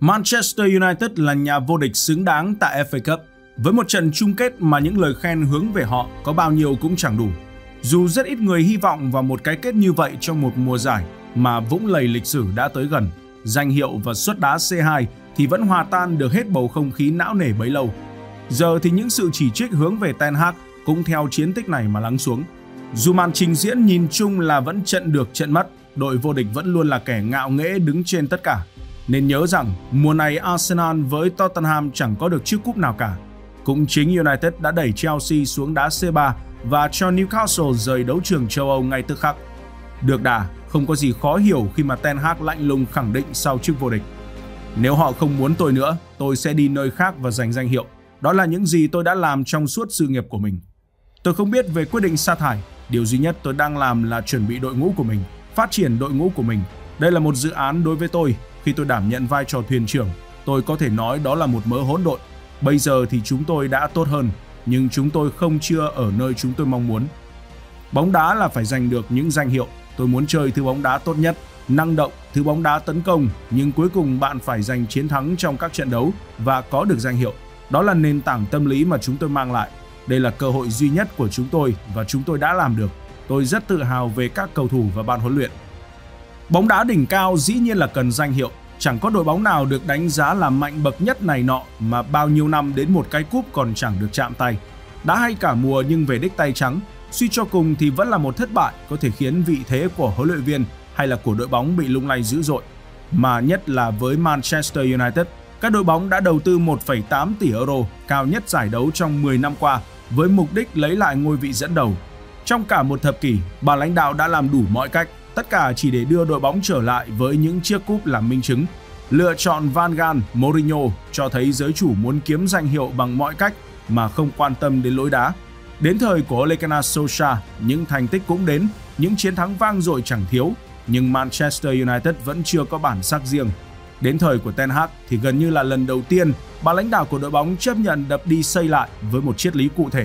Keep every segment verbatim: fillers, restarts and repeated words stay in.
Manchester United là nhà vô địch xứng đáng tại ép a Cup, với một trận chung kết mà những lời khen hướng về họ có bao nhiêu cũng chẳng đủ. Dù rất ít người hy vọng vào một cái kết như vậy trong một mùa giải mà vũng lầy lịch sử đã tới gần, danh hiệu và suất đá xê hai thì vẫn hòa tan được hết bầu không khí não nề bấy lâu. Giờ thì những sự chỉ trích hướng về Ten Hag cũng theo chiến tích này mà lắng xuống. Dù màn trình diễn nhìn chung là vẫn trận được trận mất, đội vô địch vẫn luôn là kẻ ngạo nghễ đứng trên tất cả. Nên nhớ rằng mùa này Arsenal với Tottenham chẳng có được chiếc cúp nào cả. Cũng chính United đã đẩy Chelsea xuống đá xê ba và cho Newcastle rời đấu trường châu Âu ngay tức khắc. Được đà, không có gì khó hiểu khi mà Ten Hag lạnh lùng khẳng định sau chức vô địch: nếu họ không muốn tôi nữa, tôi sẽ đi nơi khác và giành danh hiệu. Đó là những gì tôi đã làm trong suốt sự nghiệp của mình. Tôi không biết về quyết định sa thải. Điều duy nhất tôi đang làm là chuẩn bị đội ngũ của mình, phát triển đội ngũ của mình. Đây là một dự án đối với tôi. Khi tôi đảm nhận vai trò thuyền trưởng, tôi có thể nói đó là một mớ hỗn độn. Bây giờ thì chúng tôi đã tốt hơn, nhưng chúng tôi không chưa ở nơi chúng tôi mong muốn. Bóng đá là phải giành được những danh hiệu. Tôi muốn chơi thứ bóng đá tốt nhất, năng động, thứ bóng đá tấn công, nhưng cuối cùng bạn phải giành chiến thắng trong các trận đấu và có được danh hiệu. Đó là nền tảng tâm lý mà chúng tôi mang lại. Đây là cơ hội duy nhất của chúng tôi và chúng tôi đã làm được. Tôi rất tự hào về các cầu thủ và ban huấn luyện. Bóng đá đỉnh cao dĩ nhiên là cần danh hiệu. Chẳng có đội bóng nào được đánh giá là mạnh bậc nhất này nọ mà bao nhiêu năm đến một cái cúp còn chẳng được chạm tay. Đá hay cả mùa nhưng về đích tay trắng, suy cho cùng thì vẫn là một thất bại có thể khiến vị thế của huấn luyện viên hay là của đội bóng bị lung lay dữ dội. Mà nhất là với Manchester United, các đội bóng đã đầu tư một phẩy tám tỷ euro, cao nhất giải đấu trong mười năm qua, với mục đích lấy lại ngôi vị dẫn đầu. Trong cả một thập kỷ, ban lãnh đạo đã làm đủ mọi cách, tất cả chỉ để đưa đội bóng trở lại với những chiếc cúp làm minh chứng. Lựa chọn Van Gaal, Mourinho cho thấy giới chủ muốn kiếm danh hiệu bằng mọi cách mà không quan tâm đến lối đá. Đến thời của Ole Gunnar Solskjaer, những thành tích cũng đến, những chiến thắng vang dội chẳng thiếu, nhưng Manchester United vẫn chưa có bản sắc riêng. Đến thời của Ten Hag thì gần như là lần đầu tiên ban lãnh đạo của đội bóng chấp nhận đập đi xây lại với một triết lý cụ thể.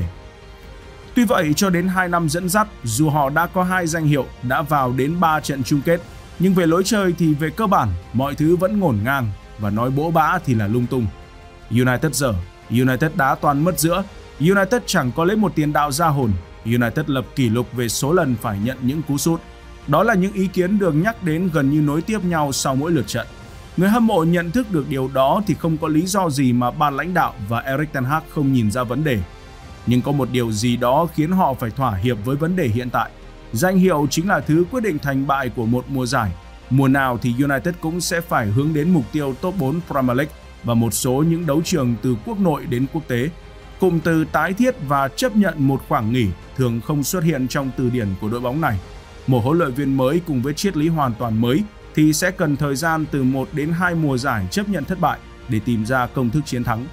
Tuy vậy, cho đến hai năm dẫn dắt, dù họ đã có hai danh hiệu, đã vào đến ba trận chung kết, nhưng về lối chơi thì về cơ bản mọi thứ vẫn ngổn ngang và nói bỗ bã thì là lung tung. United dở, United đá toàn mất giữa, United chẳng có lấy một tiền đạo ra hồn, United lập kỷ lục về số lần phải nhận những cú sút. Đó là những ý kiến được nhắc đến gần như nối tiếp nhau sau mỗi lượt trận. Người hâm mộ nhận thức được điều đó thì không có lý do gì mà ban lãnh đạo và Erik ten Hag không nhìn ra vấn đề. Nhưng có một điều gì đó khiến họ phải thỏa hiệp với vấn đề hiện tại. Danh hiệu chính là thứ quyết định thành bại của một mùa giải. Mùa nào thì United cũng sẽ phải hướng đến mục tiêu top bốn Premier League và một số những đấu trường từ quốc nội đến quốc tế. Cụm từ tái thiết và chấp nhận một khoảng nghỉ thường không xuất hiện trong từ điển của đội bóng này. Một huấn luyện viên mới cùng với triết lý hoàn toàn mới thì sẽ cần thời gian từ một đến hai mùa giải chấp nhận thất bại để tìm ra công thức chiến thắng.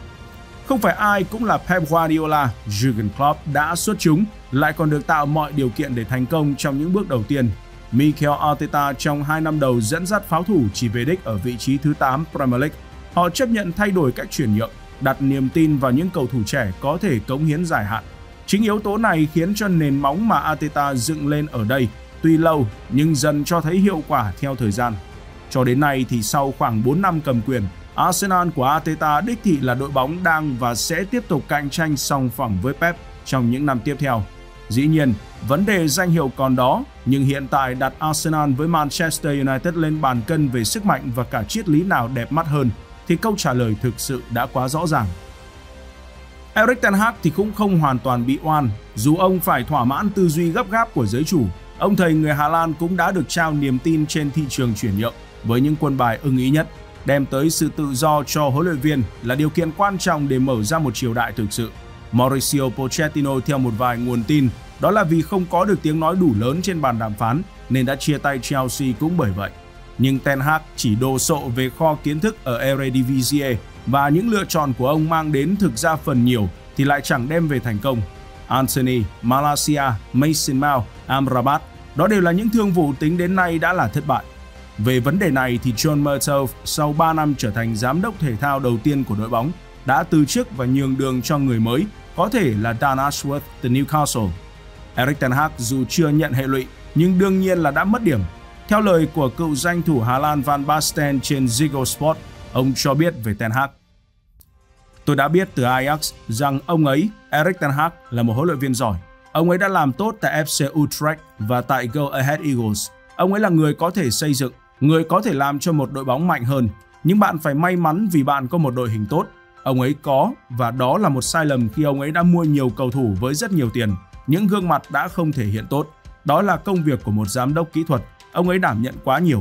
Không phải ai cũng là Pep Guardiola, Jurgen Klopp đã xuất chúng, lại còn được tạo mọi điều kiện để thành công trong những bước đầu tiên. Mikel Arteta trong hai năm đầu dẫn dắt pháo thủ chỉ về đích ở vị trí thứ tám Premier League. Họ chấp nhận thay đổi cách chuyển nhượng, đặt niềm tin vào những cầu thủ trẻ có thể cống hiến dài hạn. Chính yếu tố này khiến cho nền móng mà Arteta dựng lên ở đây tuy lâu nhưng dần cho thấy hiệu quả theo thời gian. Cho đến nay thì sau khoảng bốn năm cầm quyền, Arsenal của Arteta đích thị là đội bóng đang và sẽ tiếp tục cạnh tranh song phẳng với Pep trong những năm tiếp theo. Dĩ nhiên, vấn đề danh hiệu còn đó, nhưng hiện tại đặt Arsenal với Manchester United lên bàn cân về sức mạnh và cả triết lý nào đẹp mắt hơn thì câu trả lời thực sự đã quá rõ ràng. Erik ten Hag thì cũng không hoàn toàn bị oan, dù ông phải thỏa mãn tư duy gấp gáp của giới chủ. Ông thầy người Hà Lan cũng đã được trao niềm tin trên thị trường chuyển nhượng với những quân bài ưng ý nhất. Đem tới sự tự do cho huấn luyện viên là điều kiện quan trọng để mở ra một triều đại thực sự. Mauricio Pochettino theo một vài nguồn tin, đó là vì không có được tiếng nói đủ lớn trên bàn đàm phán nên đã chia tay Chelsea cũng bởi vậy. Nhưng Ten Hag chỉ đồ sộ về kho kiến thức ở Eredivisie và những lựa chọn của ông mang đến thực ra phần nhiều thì lại chẳng đem về thành công. Anthony, Malacia, Mason Mount, Amrabat, đó đều là những thương vụ tính đến nay đã là thất bại. Về vấn đề này thì John Murtough sau ba năm trở thành giám đốc thể thao đầu tiên của đội bóng đã từ chức và nhường đường cho người mới, có thể là Dan Ashworth từ Newcastle. Erik ten Hag dù chưa nhận hệ lụy nhưng đương nhiên là đã mất điểm. Theo lời của cựu danh thủ Hà Lan Van Basten trên Ziggo Sport, Ông cho biết về Ten Hag: "Tôi đã biết từ Ajax rằng ông ấy, Erik ten Hag, là một huấn luyện viên giỏi. Ông ấy đã làm tốt tại ép xê Utrecht và tại Go Ahead Eagles. Ông ấy là người có thể xây dựng, người có thể làm cho một đội bóng mạnh hơn. Nhưng bạn phải may mắn vì bạn có một đội hình tốt. Ông ấy có, và đó là một sai lầm khi ông ấy đã mua nhiều cầu thủ với rất nhiều tiền. Những gương mặt đã không thể hiện tốt. Đó là công việc của một giám đốc kỹ thuật. Ông ấy đảm nhận quá nhiều."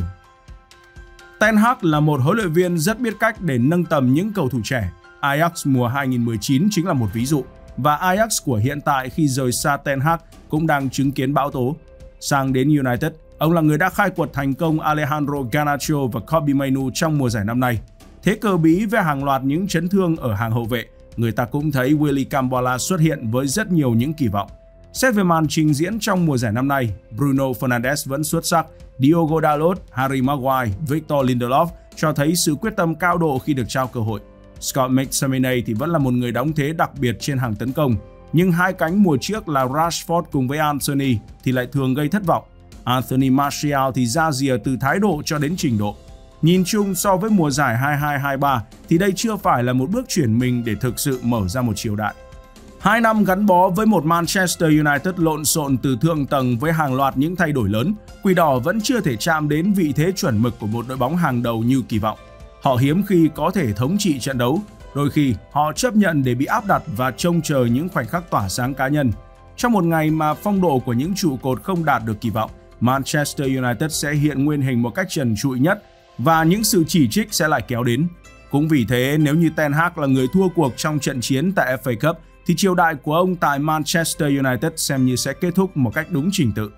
Ten Hag là một huấn luyện viên rất biết cách để nâng tầm những cầu thủ trẻ. Ajax mùa hai nghìn không trăm mười chín chính là một ví dụ. Và Ajax của hiện tại khi rời xa Ten Hag cũng đang chứng kiến bão tố. Sang đến United, ông là người đã khai quật thành công Alejandro Garnacho và Kobbie Mainoo trong mùa giải năm nay. Thế cờ bí với hàng loạt những chấn thương ở hàng hậu vệ, người ta cũng thấy Willy Cambola xuất hiện với rất nhiều những kỳ vọng. Xét về màn trình diễn trong mùa giải năm nay, Bruno Fernandes vẫn xuất sắc, Diogo Dalot, Harry Maguire, Victor Lindelof cho thấy sự quyết tâm cao độ khi được trao cơ hội. Scott McTominay thì vẫn là một người đóng thế đặc biệt trên hàng tấn công, nhưng hai cánh mùa trước là Rashford cùng với Anthony thì lại thường gây thất vọng. Anthony Martial thì ra rìa từ thái độ cho đến trình độ. Nhìn chung so với mùa giải hai hai hai ba thì đây chưa phải là một bước chuyển mình để thực sự mở ra một triều đại. Hai năm gắn bó với một Manchester United lộn xộn từ thượng tầng với hàng loạt những thay đổi lớn, Quỷ Đỏ vẫn chưa thể chạm đến vị thế chuẩn mực của một đội bóng hàng đầu như kỳ vọng. Họ hiếm khi có thể thống trị trận đấu, đôi khi họ chấp nhận để bị áp đặt và trông chờ những khoảnh khắc tỏa sáng cá nhân. Trong một ngày mà phong độ của những trụ cột không đạt được kỳ vọng, Manchester United sẽ hiện nguyên hình một cách trần trụi nhất và những sự chỉ trích sẽ lại kéo đến. Cũng vì thế, nếu như Ten Hag là người thua cuộc trong trận chiến tại ép a Cup, thì triều đại của ông tại Manchester United xem như sẽ kết thúc một cách đúng trình tự.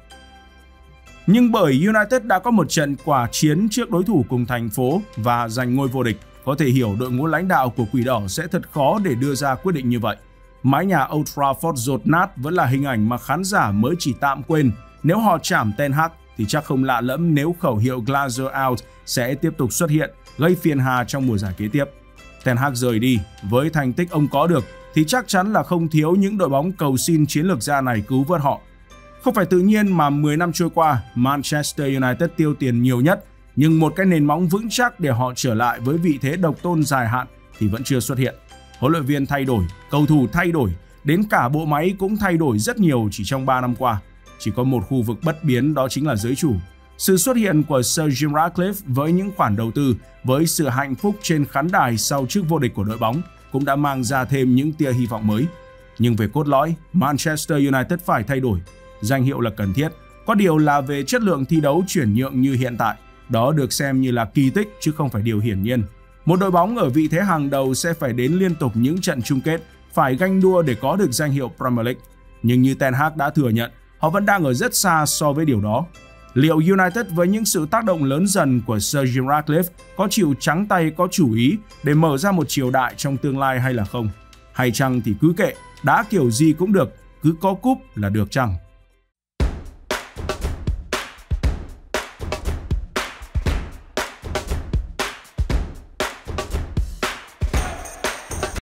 Nhưng bởi United đã có một trận quả chiến trước đối thủ cùng thành phố và giành ngôi vô địch, có thể hiểu đội ngũ lãnh đạo của Quỷ Đỏ sẽ thật khó để đưa ra quyết định như vậy. Mái nhà Old Trafford dột nát vẫn là hình ảnh mà khán giả mới chỉ tạm quên. Nếu họ chạm Ten Hag thì chắc không lạ lẫm nếu khẩu hiệu Glazer out sẽ tiếp tục xuất hiện, gây phiền hà trong mùa giải kế tiếp. Ten Hag rời đi, với thành tích ông có được thì chắc chắn là không thiếu những đội bóng cầu xin chiến lược gia này cứu vớt họ. Không phải tự nhiên mà mười năm trôi qua, Manchester United tiêu tiền nhiều nhất, nhưng một cái nền móng vững chắc để họ trở lại với vị thế độc tôn dài hạn thì vẫn chưa xuất hiện. Huấn luyện viên thay đổi, cầu thủ thay đổi, đến cả bộ máy cũng thay đổi rất nhiều chỉ trong ba năm qua. Chỉ có một khu vực bất biến, đó chính là giới chủ. Sự xuất hiện của Sir Jim Ratcliffe với những khoản đầu tư, với sự hạnh phúc trên khán đài sau chức vô địch của đội bóng cũng đã mang ra thêm những tia hy vọng mới. Nhưng về cốt lõi, Manchester United phải thay đổi. Danh hiệu là cần thiết, có điều là về chất lượng thi đấu chuyển nhượng như hiện tại, đó được xem như là kỳ tích chứ không phải điều hiển nhiên. Một đội bóng ở vị thế hàng đầu sẽ phải đến liên tục những trận chung kết, phải ganh đua để có được danh hiệu Premier League. Nhưng như Ten Hag đã thừa nhận, họ vẫn đang ở rất xa so với điều đó. Liệu United với những sự tác động lớn dần của Sir Jim Ratcliffe có chịu trắng tay có chủ ý để mở ra một triều đại trong tương lai hay là không? Hay chăng thì cứ kệ, đá kiểu gì cũng được, cứ có cúp là được chăng?